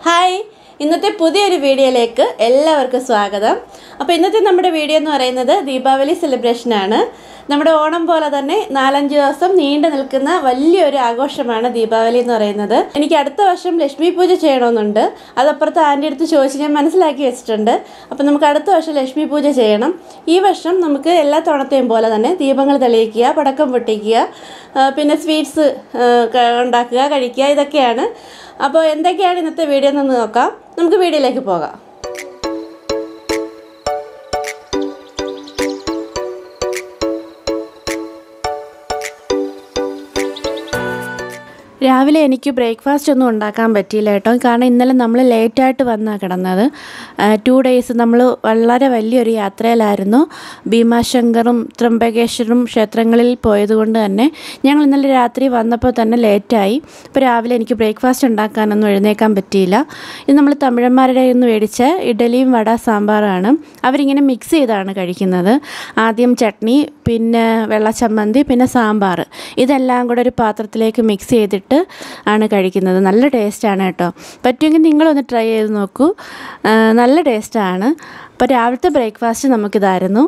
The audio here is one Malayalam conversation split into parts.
ഹായ്, ഇന്നത്തെ പുതിയൊരു വീഡിയോയിലേക്ക് എല്ലാവർക്കും സ്വാഗതം. അപ്പോൾ ഇന്നത്തെ നമ്മുടെ വീഡിയോ എന്ന് പറയുന്നത് ദീപാവലി സെലിബ്രേഷനാണ്. നമ്മുടെ ഓണം പോലെ തന്നെ 4-5 ദിവസം നീണ്ടു നിൽക്കുന്ന വലിയൊരു ആഘോഷമാണ് ദീപാവലി എന്ന് പറയുന്നത്. എനിക്ക് അടുത്ത വർഷം ലക്ഷ്മി പൂജ ചെയ്യണമെന്നുണ്ട്. അതപ്പുറത്ത് ആൻറ്റി അടുത്ത് ചോദിച്ച് ഞാൻ മനസ്സിലാക്കി വെച്ചിട്ടുണ്ട്. അപ്പോൾ നമുക്ക് അടുത്ത വർഷം ലക്ഷ്മി പൂജ ചെയ്യണം. ഈ വർഷം നമുക്ക് എല്ലാ തവണത്തെയും പോലെ തന്നെ ദീപങ്ങൾ തെളിയിക്കുക, പടക്കം പൊട്ടിക്കുക, പിന്നെ സ്വീറ്റ്സ് ഉണ്ടാക്കുക, കഴിക്കുക, ഇതൊക്കെയാണ്. അപ്പോൾ എന്തൊക്കെയാണ് ഇന്നത്തെ വീഡിയോ എന്ന് നോക്കാം. നമുക്ക് വീഡിയോയിലേക്ക് പോകാം. രാവിലെ എനിക്ക് ബ്രേക്ക്ഫാസ്റ്റ് ഒന്നും ഉണ്ടാക്കാൻ പറ്റിയില്ല കേട്ടോ. കാരണം ഇന്നലെ നമ്മൾ ലേറ്റായിട്ട് വന്നാണ് കിടന്നത്. 2 days നമ്മൾ വളരെ വലിയൊരു യാത്രയിലായിരുന്നു. ഭീമാശങ്കറും ത്രംബകേശ്വരും ക്ഷേത്രങ്ങളിൽ പോയതുകൊണ്ട് തന്നെ ഞങ്ങൾ ഇന്നലെ രാത്രി വന്നപ്പോൾ തന്നെ ലേറ്റായി. ഇപ്പോൾ രാവിലെ എനിക്ക് ബ്രേക്ക്ഫാസ്റ്റ് ഉണ്ടാക്കാനൊന്നും എഴുന്നേക്കാൻ പറ്റിയില്ല. ഇത് നമ്മൾ തമിഴന്മാരുടെ നിന്ന് മേടിച്ച ഇഡലിയും വട സാമ്പാറാണ്. അവരിങ്ങനെ മിക്സ് ചെയ്താണ് കഴിക്കുന്നത്. ആദ്യം ചട്നി, പിന്നെ വെള്ളച്ചമ്മന്തി, പിന്നെ സാമ്പാർ, ഇതെല്ലാം കൂടെ ഒരു പാത്രത്തിലേക്ക് മിക്സ് ചെയ്തിട്ട് ആണ് കഴിക്കുന്നത്. നല്ല ടേസ്റ്റാണ് കേട്ടോ. പറ്റുമെങ്കിൽ നിങ്ങളൊന്ന് ട്രൈ ചെയ്ത് നോക്കൂ, നല്ല ടേസ്റ്റാണ്. അപ്പോൾ രാവിലത്തെ ബ്രേക്ക്ഫാസ്റ്റ് നമുക്കിതായിരുന്നു.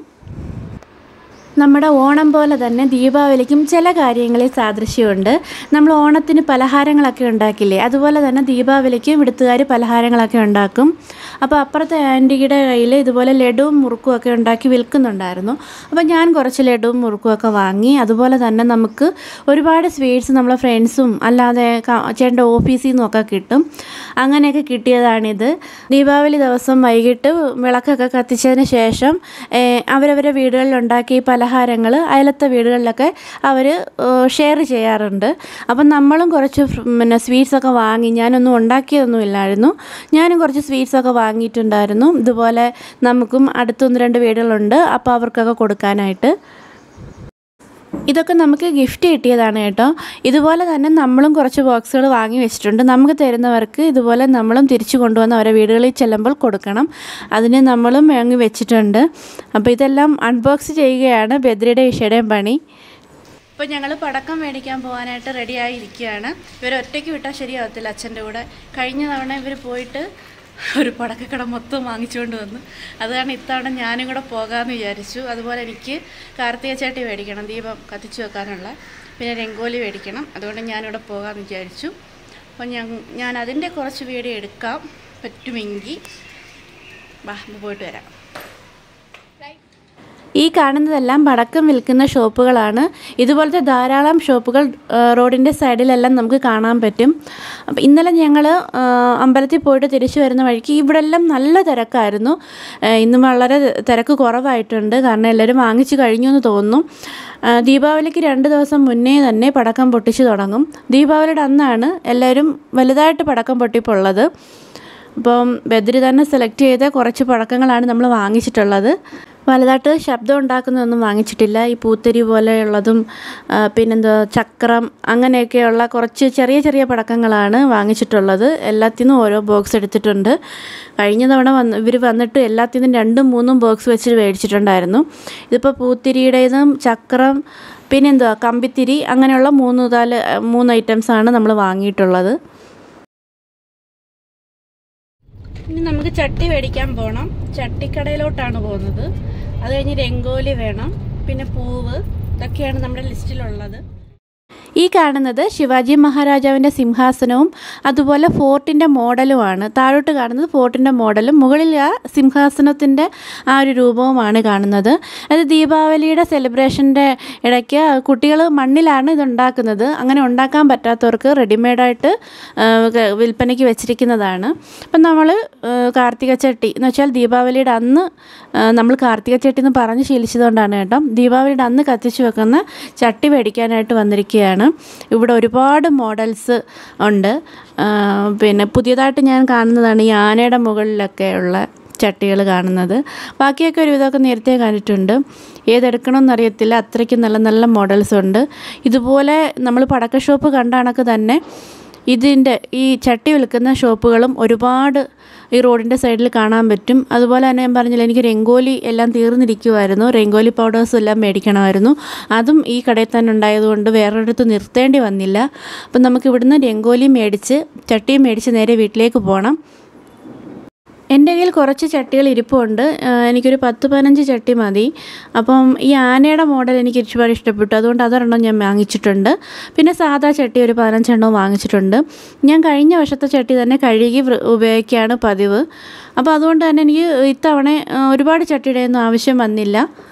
നമ്മുടെ ഓണം പോലെ തന്നെ ദീപാവലിക്കും ചില കാര്യങ്ങളിൽ സാദൃശ്യമുണ്ട്. നമ്മൾ ഓണത്തിന് പലഹാരങ്ങളൊക്കെ ഉണ്ടാക്കില്ലേ, അതുപോലെ തന്നെ ദീപാവലിക്കും ഇവിടുത്തുകാർ പലഹാരങ്ങളൊക്കെ ഉണ്ടാക്കും. അപ്പോൾ അപ്പുറത്തെ ആൻറ്റിയുടെ കയ്യിൽ ഇതുപോലെ ലഡുവും മുറുക്കും ഒക്കെ ഉണ്ടാക്കി വിൽക്കുന്നുണ്ടായിരുന്നു. അപ്പോൾ ഞാൻ കുറച്ച് ലഡുവും മുറുക്കും ഒക്കെ വാങ്ങി. അതുപോലെ തന്നെ നമുക്ക് ഒരുപാട് സ്വീറ്റ്സ് നമ്മളെ ഫ്രണ്ട്സും അല്ലാതെ ചേട്ടൻ്റെ ഓഫീസിൽ നിന്നൊക്കെ കിട്ടും. അങ്ങനെയൊക്കെ കിട്ടിയതാണിത്. ദീപാവലി ദിവസം വൈകിട്ട് വിളക്കൊക്കെ കത്തിച്ചതിന് ശേഷം അവരവരുടെ വീടുകളിൽ ഉണ്ടാക്കിയ പലഹാരങ്ങൾ അയലത്തെ വീടുകളിലൊക്കെ അവർ ഷെയർ ചെയ്യാറുണ്ട്. അപ്പം നമ്മളും കുറച്ച് സ്വീറ്റ്സൊക്കെ വാങ്ങി. ഞാനൊന്നും ഉണ്ടാക്കിയതൊന്നും ഇല്ലായിരുന്നു. ഞാനും കുറച്ച് സ്വീറ്റ്സൊക്കെ വാങ്ങിയിട്ടുണ്ടായിരുന്നു. ഇതുപോലെ നമുക്കും അടുത്ത് 1-2 വീടുകളുണ്ട്. അപ്പോൾ അവർക്കൊക്കെ കൊടുക്കാനായിട്ട് ഇതൊക്കെ നമുക്ക് ഗിഫ്റ്റ് കിട്ടിയതാണ് കേട്ടോ. ഇതുപോലെ തന്നെ നമ്മളും കുറച്ച് ബോക്സുകൾ വാങ്ങി വെച്ചിട്ടുണ്ട്. നമുക്ക് തരുന്നവർക്ക് ഇതുപോലെ നമ്മളും തിരിച്ചു കൊണ്ടുവന്ന് അവരെ വീടുകളിൽ ചെല്ലുമ്പോൾ കൊടുക്കണം. അതിന് നമ്മളും വാങ്ങി വെച്ചിട്ടുണ്ട്. അപ്പോൾ ഇതെല്ലാം അൺബോക്സ് ചെയ്യുകയാണ് ബദ്രിയുടെ ഇഷയുടെയും പണി. ഇപ്പോൾ ഞങ്ങൾ പടക്കം മേടിക്കാൻ പോകാനായിട്ട് റെഡിയായിരിക്കുകയാണ്. ഇവർ ഒറ്റയ്ക്ക് വിട്ടാൽ ശരിയാവത്തില്ല അച്ഛൻ്റെ കൂടെ. കഴിഞ്ഞ തവണ ഇവർ പോയിട്ട് ഒരു പടക്കക്കട മൊത്തം വാങ്ങിച്ചുകൊണ്ട് വന്നു. അതാണ് ഇത്തവണ ഞാനും കൂടെ പോകാമെന്ന് വിചാരിച്ചു. അതുപോലെ എനിക്ക് കാർത്തിക ചേട്ടി മേടിക്കണം, ദീപം കത്തിച്ചു വെക്കാനുള്ള, പിന്നെ രംഗോലി മേടിക്കണം. അതുകൊണ്ട് ഞാനിവിടെ പോകാമെന്ന് വിചാരിച്ചു. അപ്പോൾ ഞാൻ അതിൻ്റെ കുറച്ച് വീഡിയോ എടുക്കാം പറ്റുമെങ്കിൽ. പോയിട്ട് വരാം. ഈ കാണുന്നതെല്ലാം പടക്കം വിൽക്കുന്ന ഷോപ്പുകളാണ്. ഇതുപോലത്തെ ധാരാളം ഷോപ്പുകൾ റോഡിൻ്റെ സൈഡിലെല്ലാം നമുക്ക് കാണാൻ പറ്റും. അപ്പം ഇന്നലെ ഞങ്ങൾ അമ്പലത്തിൽ പോയിട്ട് തിരിച്ചു വരുന്ന വഴിക്ക് ഇവിടെ എല്ലാം നല്ല തിരക്കായിരുന്നു. ഇന്നും വളരെ തിരക്ക് കുറവായിട്ടുണ്ട്. കാരണം എല്ലാവരും വാങ്ങിച്ചു കഴിഞ്ഞു എന്ന് തോന്നുന്നു. ദീപാവലിക്ക് 2 ദിവസം മുന്നേ തന്നെ പടക്കം പൊട്ടിച്ചു തുടങ്ങും. ദീപാവലിയുടെ അന്നാണ് എല്ലാവരും വലുതായിട്ട് പടക്കം പൊട്ടിപ്പുള്ളത്. അപ്പം ബദ്രി തന്നെ സെലക്ട് ചെയ്ത കുറച്ച് പടക്കങ്ങളാണ് നമ്മൾ വാങ്ങിച്ചിട്ടുള്ളത്. വലുതായിട്ട് ശബ്ദം ഉണ്ടാക്കുന്നതൊന്നും വാങ്ങിച്ചിട്ടില്ല. ഈ പൂത്തിരി പോലെയുള്ളതും പിന്നെന്താ ചക്രം, അങ്ങനെയൊക്കെയുള്ള കുറച്ച് ചെറിയ ചെറിയ പടക്കങ്ങളാണ് വാങ്ങിച്ചിട്ടുള്ളത്. എല്ലാത്തിനും ഓരോ ബോക്സ് എടുത്തിട്ടുണ്ട്. കഴിഞ്ഞ തവണ ഇവർ വന്നിട്ട് എല്ലാത്തിനും 2-3 ബോക്സ് വെച്ച് മേടിച്ചിട്ടുണ്ടായിരുന്നു. ഇതിപ്പോൾ പൂത്തിരിയുടേതും ചക്രം, പിന്നെന്തുവാ കമ്പിത്തിരി, അങ്ങനെയുള്ള 3 ഐറ്റംസാണ് നമ്മൾ വാങ്ങിയിട്ടുള്ളത്. ഇനി നമുക്ക് ചട്ടി മേടിക്കാൻ പോകണം. ചട്ടിക്കടയിലോട്ടാണ് പോകുന്നത്. അത് കഴിഞ്ഞ് രംഗോലി വേണം, പിന്നെ പൂവ്, ഇതൊക്കെയാണ് നമ്മുടെ ലിസ്റ്റിലുള്ളത്. ഈ കാണുന്നത് ശിവാജി മഹാരാജാവിൻ്റെ സിംഹാസനവും അതുപോലെ ഫോർട്ടിൻ്റെ മോഡലുമാണ്. താഴോട്ട് കാണുന്നത് ഫോർട്ടിൻ്റെ മോഡലും, മുകളിൽ ആ സിംഹാസനത്തിൻ്റെ ആ ഒരു രൂപവുമാണ് കാണുന്നത്. അത് ദീപാവലിയുടെ സെലിബ്രേഷൻ്റെ ഇടയ്ക്ക് കുട്ടികൾ മണ്ണിലാണ് ഇതുണ്ടാക്കുന്നത്. അങ്ങനെ ഉണ്ടാക്കാൻ പറ്റാത്തവർക്ക് റെഡിമെയ്ഡായിട്ട് വിൽപ്പനയ്ക്ക് വെച്ചിരിക്കുന്നതാണ്. അപ്പം നമ്മൾ കാർത്തിക ചട്ടി എന്ന് വെച്ചാൽ ദീപാവലിയുടെ അന്ന് നമ്മൾ കാർത്തിക ചട്ടി എന്ന് പറഞ്ഞ് ശീലിച്ചതുകൊണ്ടാണ് കേട്ടോ. ദീപാവലിയുടെ അന്ന് കത്തിച്ച് വെക്കുന്ന ചട്ടി മേടിക്കാനായിട്ട് വന്നിരിക്കുകയാണ്. ഇവിടെ ഒരുപാട് മോഡൽസ് ഉണ്ട്. പിന്നെ പുതിയതായിട്ട് ഞാൻ കാണുന്നതാണ് ഈ ആനയുടെ മുകളിലൊക്കെയുള്ള ചട്ടികൾ കാണുന്നത്. ബാക്കിയൊക്കെ ഒരുവിധമൊക്കെ നേരത്തെ കണ്ടിട്ടുണ്ട്. ഏതെടുക്കണമെന്നറിയത്തില്ല, അത്രയ്ക്ക് നല്ല നല്ല മോഡൽസ് ഉണ്ട്. ഇതുപോലെ നമ്മൾ പടക്ക ഷോപ്പ് കണ്ട കണക്ക് തന്നെ ഇതിൻ്റെ ഈ ചട്ടി വിൽക്കുന്ന ഷോപ്പുകളും ഒരുപാട് ഈ റോഡിൻ്റെ സൈഡിൽ കാണാൻ പറ്റും. അതുപോലെ തന്നെ ഞാൻ പറഞ്ഞില്ല, എനിക്ക് രംഗോലി എല്ലാം തീർന്നിരിക്കുമായിരുന്നു. രംഗോലി പൗഡേഴ്സും എല്ലാം മേടിക്കണമായിരുന്നു. അതും ഈ കടയിൽ തന്നെ ഉണ്ടായതുകൊണ്ട് വേറൊരിടത്ത് നിർത്തേണ്ടി വന്നില്ല. അപ്പം നമുക്ക് ഇവിടുന്ന് രംഗോലി മേടിച്ച് ചട്ടിയും മേടിച്ച് നേരെ വീട്ടിലേക്ക് പോകണം. എൻ്റെ കയ്യിൽ കുറച്ച് ചട്ടികൾ ഇരിപ്പുണ്ട്. എനിക്കൊരു 10-15 ചട്ടി മതി. അപ്പം ഈ ആനയുടെ മോഡൽ എനിക്ക് ഒരുപാട് ഇഷ്ടപ്പെട്ടു. അതുകൊണ്ട് അതൊരെണ്ണം ഞാൻ വാങ്ങിച്ചിട്ടുണ്ട്. പിന്നെ സാധാ ചട്ടി ഒരു 15 എണ്ണവും വാങ്ങിച്ചിട്ടുണ്ട്. ഞാൻ കഴിഞ്ഞ വർഷത്തെ ചട്ടി തന്നെ കഴുകി ഉപയോഗിക്കുകയാണ് പതിവ്. അപ്പോൾ അതുകൊണ്ട് തന്നെ എനിക്ക് ഇത്തവണ ഒരുപാട് ചട്ടിയുടെ ഒന്നും ആവശ്യം വന്നില്ല.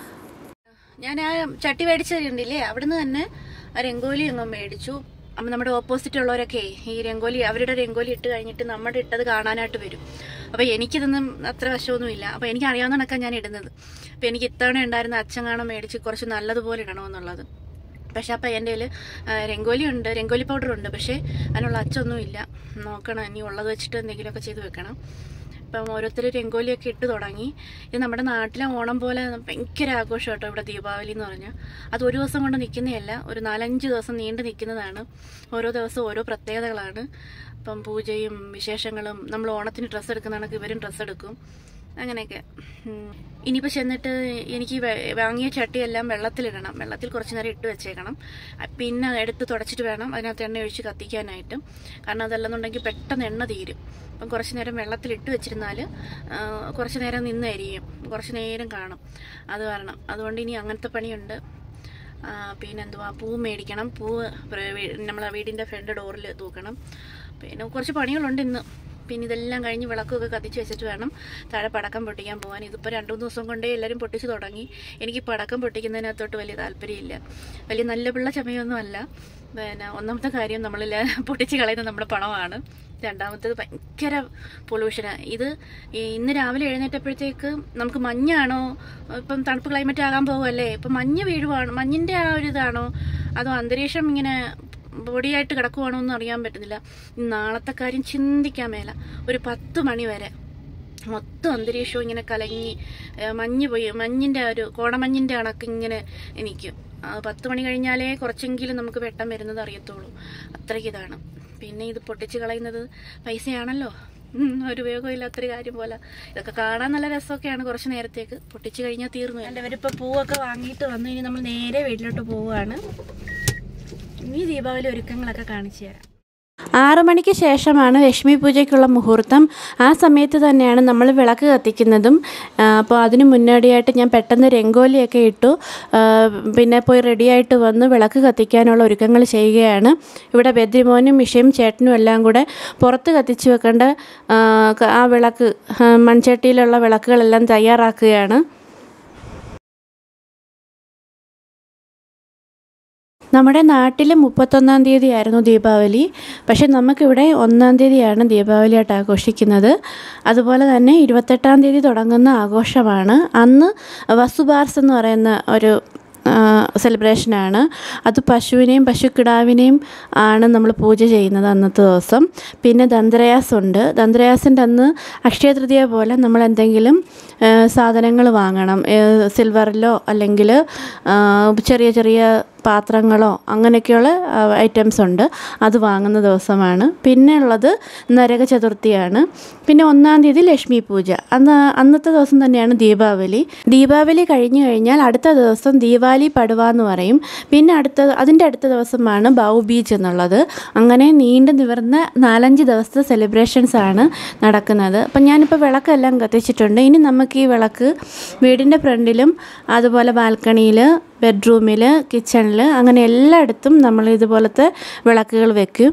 ഞാൻ ആ ചട്ടി മേടിച്ചിട്ടുണ്ടില്ലേ, അവിടുന്ന് തന്നെ രംഗോലി അങ്ങ് മേടിച്ചു. അപ്പം നമ്മുടെ ഓപ്പോസിറ്റ് ഉള്ളവരൊക്കെ ഈ രംഗോലി അവരുടെ രംഗോലി ഇട്ട് കഴിഞ്ഞിട്ട് നമ്മുടെ ഇട്ടത് കാണാനായിട്ട് വരും. അപ്പോൾ എനിക്കിതൊന്നും അത്ര വശമൊന്നുമില്ല. അപ്പോൾ എനിക്ക് അറിയാവുന്ന കണക്കാണ് ഞാൻ ഇടുന്നത്. അപ്പോൾ എനിക്ക് ഇത്തവണ ഉണ്ടായിരുന്ന അച്ഛൻ കാണാൻ മേടിച്ച് കുറച്ച് നല്ലതുപോലെ ഇടണമെന്നുള്ളത്. പക്ഷെ അപ്പം എൻ്റെ കയ്യിൽ രംഗോലി ഉണ്ട്, രംഗോലി പൗഡർ ഉണ്ട്. പക്ഷേ അതിനുള്ള അച്ചൊന്നും ഇല്ല. നോക്കണം, ഇനി ഉള്ളത് വെച്ചിട്ട് എന്തെങ്കിലുമൊക്കെ ചെയ്ത് വെക്കണം. ഇപ്പം ഓരോരുത്തർ രംഗോലിയൊക്കെ ഇട്ട് തുടങ്ങി. ഇത് നമ്മുടെ നാട്ടിലെ ഓണം പോലെ ഭയങ്കര ആഘോഷം കേട്ടോ ഇവിടെ ദീപാവലി എന്ന് പറഞ്ഞാൽ. അത് ഒരു ദിവസം കൊണ്ട് നിൽക്കുന്നതല്ല, ഒരു 4-5 ദിവസം നീണ്ടു നിൽക്കുന്നതാണ്. ഓരോ ദിവസവും ഓരോ പ്രത്യേകതകളാണ്. ഇപ്പം പൂജയും വിശേഷങ്ങളും, നമ്മൾ ഓണത്തിന് ഡ്രസ്സ് എടുക്കുന്നതാണെങ്കിൽ ഇവരും ഡ്രസ്സ് എടുക്കും, അങ്ങനെയൊക്കെ. ഇനിയിപ്പോൾ ചെന്നിട്ട് എനിക്ക് വാങ്ങിയ ചട്ടിയെല്ലാം വെള്ളത്തിലിടണം. വെള്ളത്തിൽ കുറച്ച് നേരം ഇട്ട് വെച്ചേക്കണം. പിന്നെ എടുത്ത് തുടച്ചിട്ട് വേണം അതിനകത്ത് എണ്ണ ഒഴിച്ച് കത്തിക്കാനായിട്ട്. കാരണം അതല്ലെന്നുണ്ടെങ്കിൽ പെട്ടെന്ന് എണ്ണ തീരും. അപ്പം കുറച്ച് നേരം വെള്ളത്തിലിട്ട് വെച്ചിരുന്നാൽ കുറച്ച് നേരം നിന്ന് അരിയും, കുറച്ച് നേരം കാണും. അത് കാരണം അതുകൊണ്ട് ഇനി അങ്ങനത്തെ പണിയുണ്ട്. പിന്നെന്തുവാ, പൂ മേടിക്കണം. പൂവ് നമ്മളെ വീടിൻ്റെ ഫ്രണ്ട് ഡോറിൽ തൂക്കണം. പിന്നെ കുറച്ച് പണികളുണ്ട് ഇന്ന്. പിന്നെ ഇതെല്ലാം കഴിഞ്ഞ് വിളക്കൊക്കെ കത്തിച്ച് വെച്ചിട്ട് വേണം താഴെ പടക്കം പൊട്ടിക്കാൻ പോകാൻ. ഇതിപ്പോൾ 2-3 ദിവസം കൊണ്ടേ എല്ലാവരും പൊട്ടിച്ച് തുടങ്ങി. എനിക്ക് പടക്കം പൊട്ടിക്കുന്നതിനകത്തോട്ട് വലിയ താല്പര്യമില്ല. വലിയ നല്ല പിള്ള ചമയൊന്നും അല്ല. പിന്നെ ഒന്നാമത്തെ കാര്യം നമ്മളിൽ പൊട്ടിച്ച് കളയുന്നത് നമ്മുടെ പണമാണ്. രണ്ടാമത്തേത് ഭയങ്കര പൊല്യൂഷനാണ്. ഇത് ഇന്ന് രാവിലെ എഴുന്നേറ്റപ്പോഴത്തേക്ക് നമുക്ക് മഞ്ഞാണോ, ഇപ്പം തണുപ്പ് ക്ലൈമറ്റ് ആകാൻ പോകുമല്ലേ, ഇപ്പം മഞ്ഞ് വീഴുവാണ്, മഞ്ഞിൻ്റെ ആ ഒരു ഇതാണോ അതോ അന്തരീക്ഷം ഇങ്ങനെ ബോഡിയായിട്ട് കിടക്കുവാണോ എന്ന് അറിയാൻ പറ്റുന്നില്ല. നാളത്തെ കാര്യം ചിന്തിക്കാൻ മേല. ഒരു 10 മണി വരെ മൊത്തം അന്തരീക്ഷവും ഇങ്ങനെ കലങ്ങി മഞ്ഞ് പോയി, മഞ്ഞിൻ്റെ ഒരു കോടമഞ്ഞിൻ്റെ കണക്ക് ഇങ്ങനെ എനിക്ക് 10 മണി കഴിഞ്ഞാലേ കുറച്ചെങ്കിലും നമുക്ക് വെട്ടം വരുന്നത് അറിയത്തുള്ളൂ. അത്രയ്ക്ക് ഇതാണ്. പിന്നെ ഇത് പൊട്ടിച്ച് കളയുന്നത് പൈസയാണല്ലോ, ഒരു ഉപയോഗമില്ലാത്തൊരു കാര്യം പോലെ. ഇതൊക്കെ കാണാൻ നല്ല രസമൊക്കെയാണ് കുറച്ച് നേരത്തേക്ക്. പൊട്ടിച്ച് കഴിഞ്ഞാൽ തീർന്നു. എല്ലാവരിപ്പോൾ പൂവൊക്കെ വാങ്ങിയിട്ട് വന്നു. ഇനി നമ്മൾ നേരെ വീട്ടിലോട്ട് പോവുകയാണ്. ഇനി ദീപാവലി ഒരുക്കങ്ങളൊക്കെ കാണിച്ചു തരാം. 6 മണിക്ക് ശേഷമാണ് ലക്ഷ്മി പൂജയ്ക്കുള്ള മുഹൂർത്തം. ആ സമയത്ത് തന്നെയാണ് നമ്മൾ വിളക്ക് കത്തിക്കുന്നതും. അപ്പോൾ അതിന് മുന്നോടിയായിട്ട് ഞാൻ പെട്ടെന്ന് രംഗോലിയൊക്കെ ഇട്ടു. പിന്നെ പോയി റെഡിയായിട്ട് വന്ന് വിളക്ക് കത്തിക്കാനുള്ള ഒരുക്കങ്ങൾ ചെയ്യുകയാണ്. ഇവിടെ ബദ്രിമോനും മിഷയും ചേട്ടനും എല്ലാം കൂടെ പുറത്ത് കത്തിച്ച് വെക്കേണ്ട ആ വിളക്ക്, മൺചട്ടിയിലുള്ള വിളക്കുകളെല്ലാം തയ്യാറാക്കുകയാണ്. നമ്മുടെ നാട്ടിൽ 31-ാം തീയതി ആയിരുന്നു ദീപാവലി. പക്ഷേ നമുക്കിവിടെ 1-ാം തീയതിയാണ് ദീപാവലിയായിട്ട് ആഘോഷിക്കുന്നത്. അതുപോലെ തന്നെ 28-ാം തീയതി തുടങ്ങുന്ന ആഘോഷമാണ്. അന്ന് വസുബാർസ് എന്ന് പറയുന്ന ഒരു സെലിബ്രേഷനാണ്. അത് പശുവിനെയും പശുക്കിടാവിനെയും ആണ് നമ്മൾ പൂജ ചെയ്യുന്നത് അന്നത്തെ ദിവസം. പിന്നെ ധൻത്രയാസ് ഉണ്ട്. ധൻത്രയാസിൻ്റെ അന്ന് അക്ഷയ തൃതീയ പോലെ നമ്മൾ എന്തെങ്കിലും സാധനങ്ങൾ വാങ്ങണം. സിൽവറിലോ അല്ലെങ്കിൽ ചെറിയ ചെറിയ പാത്രങ്ങളോ അങ്ങനെയൊക്കെയുള്ള ഐറ്റംസ് ഉണ്ട്. അത് വാങ്ങുന്ന ദിവസമാണ്. പിന്നെ ഉള്ളത് നരക ചതുർത്ഥിയാണ്. പിന്നെ 1-ാം തീയതി ലക്ഷ്മി പൂജ. അന്നത്തെ ദിവസം തന്നെയാണ് ദീപാവലി. ദീപാവലി കഴിഞ്ഞു കഴിഞ്ഞാൽ അടുത്ത ദിവസം ദീപാവലി പടുവ എന്ന് പറയും. പിന്നെ അതിൻ്റെ അടുത്ത ദിവസമാണ് ബീച്ച് എന്നുള്ളത്. അങ്ങനെ നീണ്ടു നിവർന്ന 4-5 ദിവസത്തെ സെലിബ്രേഷൻസ് ആണ് നടക്കുന്നത്. അപ്പം ഞാനിപ്പോൾ വിളക്കെല്ലാം കത്തിച്ചിട്ടുണ്ട്. ഇനി നമുക്ക് ഈ വിളക്ക് വീടിൻ്റെ ഫ്രണ്ടിലും അതുപോലെ ബാൽക്കണിയിൽ, ബെഡ്റൂമിൽ, കിച്ചണിൽ, അങ്ങനെ എല്ലായിടത്തും നമ്മൾ ഇതുപോലത്തെ വിളക്കുകൾ വെക്കും.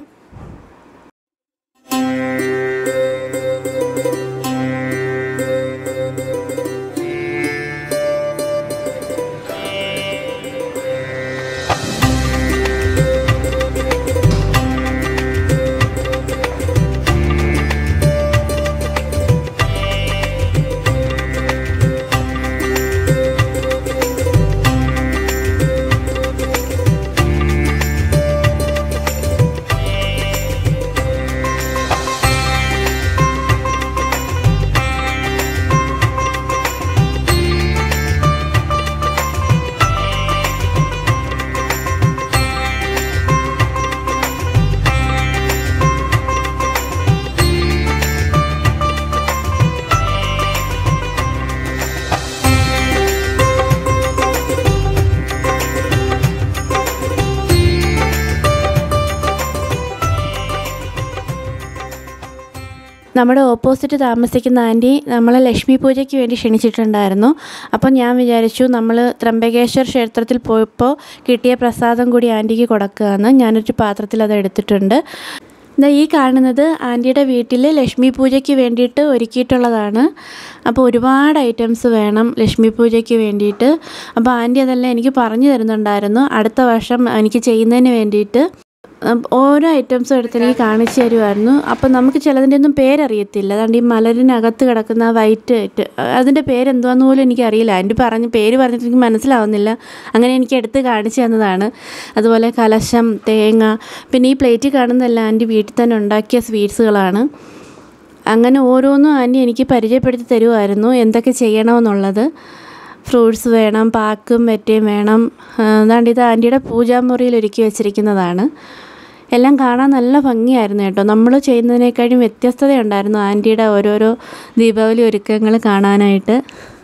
നമ്മുടെ ഓപ്പോസിറ്റ് താമസിക്കുന്ന ആൻറ്റി നമ്മളെ ലക്ഷ്മി പൂജയ്ക്ക് വേണ്ടി ക്ഷണിച്ചിട്ടുണ്ടായിരുന്നു. അപ്പം ഞാൻ വിചാരിച്ചു നമ്മൾ ത്രംബകേശ്വർ ക്ഷേത്രത്തിൽ പോയപ്പോൾ കിട്ടിയ പ്രസാദം കൂടി ആൻറ്റിക്ക് കൊടുക്കുകയെന്ന്. ഞാനൊരു പാത്രത്തിൽ അത് എടുത്തിട്ടുണ്ട്. ഈ കാണുന്നത് ആൻറ്റിയുടെ വീട്ടിൽ ലക്ഷ്മി പൂജയ്ക്ക് വേണ്ടിയിട്ട് ഒരുക്കിയിട്ടുള്ളതാണ്. അപ്പോൾ ഒരുപാട് ഐറ്റംസ് വേണം ലക്ഷ്മി പൂജയ്ക്ക് വേണ്ടിയിട്ട്. അപ്പോൾ ആൻറ്റി അതെല്ലാം എനിക്ക് പറഞ്ഞു തരുന്നുണ്ടായിരുന്നു. അടുത്ത വർഷം എനിക്ക് ചെയ്യുന്നതിന് വേണ്ടിയിട്ട് ഓരോ ഐറ്റംസും എടുത്ത് എനിക്ക് കാണിച്ചു തരുമായിരുന്നു. അപ്പം നമുക്ക് ചിലതിൻ്റെ ഒന്നും പേരറിയത്തില്ല. അതുകൊണ്ട് ഈ മലരിനകത്ത് കിടക്കുന്ന വൈറ്റ് അതിൻ്റെ പേരെന്തുവാന്ന് പോലും എനിക്കറിയില്ല. ആൻറ്റി പേര് പറഞ്ഞിട്ട് എനിക്ക് മനസ്സിലാവുന്നില്ല. അങ്ങനെ എനിക്ക് എടുത്ത് കാണിച്ചു തന്നതാണ്. അതുപോലെ കലശം, തേങ്ങ, പിന്നെ ഈ പ്ലേറ്റിൽ കാണുന്നതെല്ലാം ആൻറ്റി വീട്ടിൽ തന്നെ ഉണ്ടാക്കിയ സ്വീറ്റ്സുകളാണ്. അങ്ങനെ ഓരോന്നും ആൻറ്റി എനിക്ക് പരിചയപ്പെടുത്തി തരുമായിരുന്നു എന്തൊക്കെ ചെയ്യണമെന്നുള്ളത്. ഫ്രൂട്ട്സ് വേണം, പാക്കും വെറ്റയും വേണം. അതാണ്ട് ഇത് ആൻറ്റിയുടെ പൂജാമുറിയിൽ ഒരുക്കി വെച്ചിരിക്കുന്നതാണ്. എല്ലാം കാണാൻ നല്ല ഭംഗിയായിരുന്നു കേട്ടോ. നമ്മൾ ചെയ്യുന്നതിനേക്കാളും വ്യത്യസ്തതയുണ്ടായിരുന്നു ആൻറ്റിയുടെ ഓരോരോ ദീപാവലി ഒരുക്കങ്ങൾ കാണാനായിട്ട്.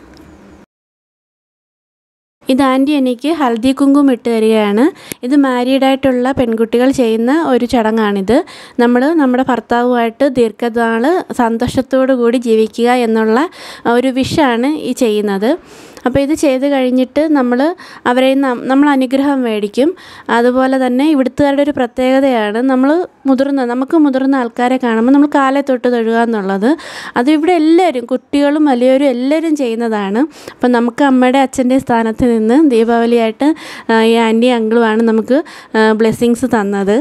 ഇത് ആൻറ്റി എനിക്ക് ഹൽദി കുങ്കും ഇട്ട് തരികയാണ്. ഇത് മാരീഡായിട്ടുള്ള പെൺകുട്ടികൾ ചെയ്യുന്ന ഒരു ചടങ്ങാണിത്. നമ്മൾ നമ്മുടെ ഭർത്താവുമായിട്ട് ദീർഘനാൾ സന്തോഷത്തോടു കൂടി ജീവിക്കുക എന്നുള്ള ഒരു വിഷാണ് ഈ ചെയ്യുന്നത്. അപ്പോൾ ഇത് ചെയ്ത് കഴിഞ്ഞിട്ട് നമ്മൾ അനുഗ്രഹം മേടിക്കും. അതുപോലെ തന്നെ ഇവിടുത്തുകാരുടെ ഒരു പ്രത്യേകതയാണ് നമുക്ക് മുതിർന്ന ആൾക്കാരെ കാണുമ്പോൾ നമ്മൾ കാലെ തൊട്ട് തൊഴുക എന്നുള്ളത്. അത് ഇവിടെ എല്ലാവരും, കുട്ടികളും വലിയവരും എല്ലാവരും ചെയ്യുന്നതാണ്. അപ്പം നമുക്ക് അമ്മയുടെ അച്ഛൻ്റെ സ്ഥാനത്ത് നിന്ന് ദീപാവലിയായിട്ട് ഈ ആൻറ്റി അങ്കിളുമാണ് നമുക്ക് ബ്ലെസ്സിങ്സ് തന്നത്.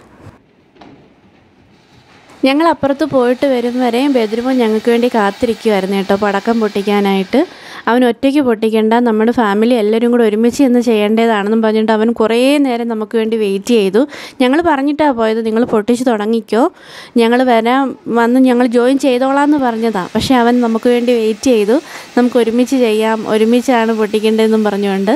ഞങ്ങൾ അപ്പുറത്ത് പോയിട്ട് വരും വരെ ബെദ്രുമോൻ ഞങ്ങൾക്ക് വേണ്ടി കാത്തിരിക്കുമായിരുന്നു കേട്ടോ, പടക്കം പൊട്ടിക്കാനായിട്ട്. അവൻ ഒറ്റയ്ക്ക് പൊട്ടിക്കേണ്ട, നമ്മുടെ ഫാമിലി എല്ലാവരും കൂടെ ഒരുമിച്ച് ഇന്ന് ചെയ്യേണ്ടതാണെന്നും പറഞ്ഞിട്ട് അവൻ കുറേ നേരം നമുക്ക് വേണ്ടി വെയിറ്റ് ചെയ്തു. ഞങ്ങൾ പറഞ്ഞിട്ടാണ് പോയത്, നിങ്ങൾ പൊട്ടിച്ച് തുടങ്ങിക്കോ, ഞങ്ങൾ ഞങ്ങൾ ജോയിൻ ചെയ്തോളാമെന്ന് പറഞ്ഞതാണ്. പക്ഷേ അവൻ നമുക്ക് വേണ്ടി വെയിറ്റ് ചെയ്തു. നമുക്ക് ഒരുമിച്ച് ചെയ്യാം, ഒരുമിച്ചാണ് പൊട്ടിക്കേണ്ടതെന്നും പറഞ്ഞുകൊണ്ട്.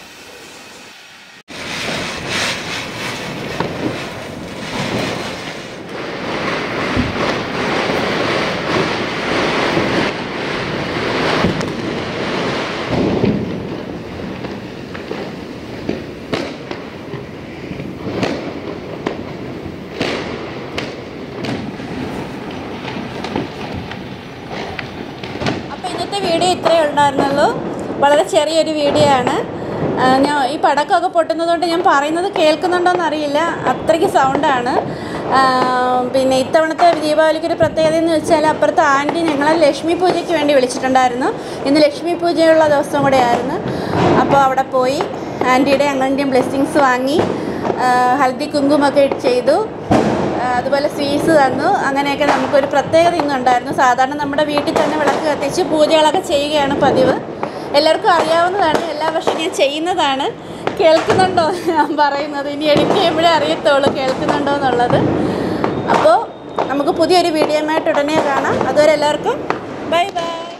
വീഡിയോ ഇത്രയേ ഉണ്ടായിരുന്നുള്ളൂ. വളരെ ചെറിയൊരു വീഡിയോ ആണ്. ഞാൻ ഈ പടക്കമൊക്കെ പൊട്ടുന്നതുകൊണ്ട് ഞാൻ പറയുന്നത് കേൾക്കുന്നുണ്ടോയെന്ന് അറിയില്ല, അത്രയ്ക്ക് സൗണ്ടാണ്. പിന്നെ ഇത്തവണത്തെ ദീപാവലിക്കൊരു പ്രത്യേകത എന്ന് വെച്ചാൽ അപ്പുറത്തെ ആൻറ്റി ഞങ്ങളെ ലക്ഷ്മി പൂജയ്ക്ക് വേണ്ടി വിളിച്ചിട്ടുണ്ടായിരുന്നു. ഇന്ന് ലക്ഷ്മി പൂജയുള്ള ദിവസം കൂടെ ആയിരുന്നു. അപ്പോൾ അവിടെ പോയി ആൻറ്റിയുടെ ഞങ്ങളുടെയും ബ്ലെസ്സിങ്സ് വാങ്ങി ഹൽദി കുങ്കുമൊക്കെ ചെയ്തു. അതുപോലെ സ്വീറ്റ്സ് തന്നു. അങ്ങനെയൊക്കെ നമുക്കൊരു പ്രത്യേകത ഇന്നുണ്ടായിരുന്നു. സാധാരണ നമ്മുടെ വീട്ടിൽ തന്നെ വിളക്ക് കത്തിച്ച് പൂജകളൊക്കെ ചെയ്യുകയാണ് പതിവ്. എല്ലാവർക്കും അറിയാവുന്നതാണ്, എല്ലാ വർഷവും ഞാൻ ചെയ്യുന്നതാണ്. കേൾക്കുന്നുണ്ടോ ഞാൻ പറയുന്നത്? ഇനി എഡിറ്റ് ചെയ്യുമ്പോഴേ അറിയത്തുള്ളൂ കേൾക്കുന്നുണ്ടോ എന്നുള്ളത്. അപ്പോൾ നമുക്ക് പുതിയൊരു വീഡിയോയുമായിട്ട് ഉടനെ കാണാം. അതുവരെ എല്ലാവർക്കും ബൈ ബൈ.